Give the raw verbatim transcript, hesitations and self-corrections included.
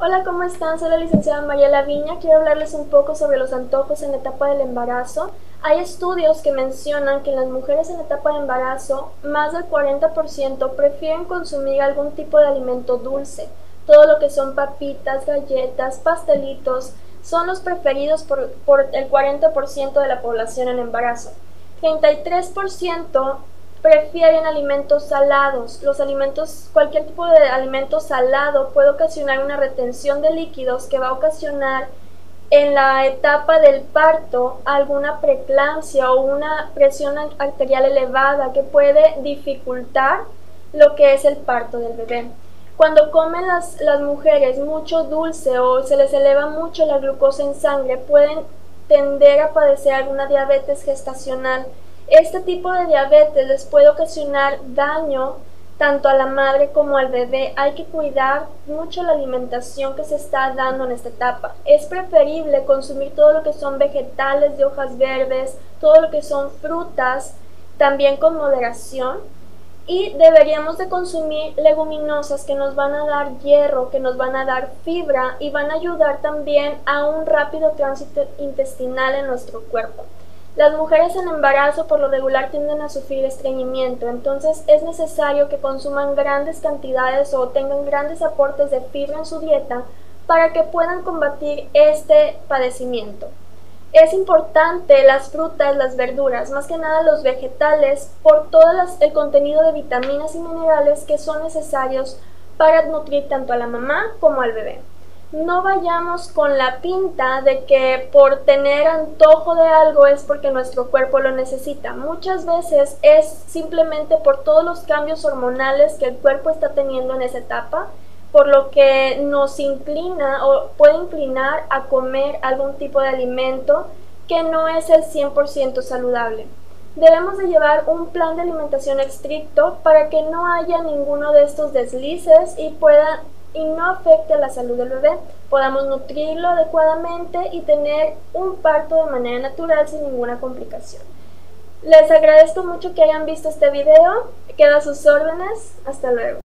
Hola, ¿cómo están? Soy la licenciada Mariela Viña. Quiero hablarles un poco sobre los antojos en la etapa del embarazo. Hay estudios que mencionan que las mujeres en la etapa de embarazo, más del cuarenta por ciento prefieren consumir algún tipo de alimento dulce. Todo lo que son papitas, galletas, pastelitos, son los preferidos por, por el cuarenta por ciento de la población en embarazo. treinta y tres por ciento prefieren alimentos salados. Los alimentos, cualquier tipo de alimento salado puede ocasionar una retención de líquidos que va a ocasionar en la etapa del parto alguna preeclampsia o una presión arterial elevada que puede dificultar lo que es el parto del bebé. Cuando comen las, las mujeres mucho dulce o se les eleva mucho la glucosa en sangre, pueden tender a padecer alguna diabetes gestacional. Este tipo de diabetes les puede ocasionar daño tanto a la madre como al bebé. Hay que cuidar mucho la alimentación que se está dando en esta etapa. Es preferible consumir todo lo que son vegetales de hojas verdes, todo lo que son frutas, también con moderación. Y deberíamos de consumir leguminosas que nos van a dar hierro, que nos van a dar fibra y van a ayudar también a un rápido tránsito intestinal en nuestro cuerpo. Las mujeres en embarazo por lo regular tienden a sufrir estreñimiento, entonces es necesario que consuman grandes cantidades o tengan grandes aportes de fibra en su dieta para que puedan combatir este padecimiento. Es importante las frutas, las verduras, más que nada los vegetales, por todo las, el contenido de vitaminas y minerales que son necesarios para nutrir tanto a la mamá como al bebé. No vayamos con la pinta de que por tener antojo de algo es porque nuestro cuerpo lo necesita. Muchas veces es simplemente por todos los cambios hormonales que el cuerpo está teniendo en esa etapa, por lo que nos inclina o puede inclinar a comer algún tipo de alimento que no es el cien por ciento saludable. Debemos de llevar un plan de alimentación estricto para que no haya ninguno de estos deslices y pueda y no afecte a la salud del bebé, podamos nutrirlo adecuadamente y tener un parto de manera natural sin ninguna complicación. Les agradezco mucho que hayan visto este video, quedo a sus órdenes, hasta luego.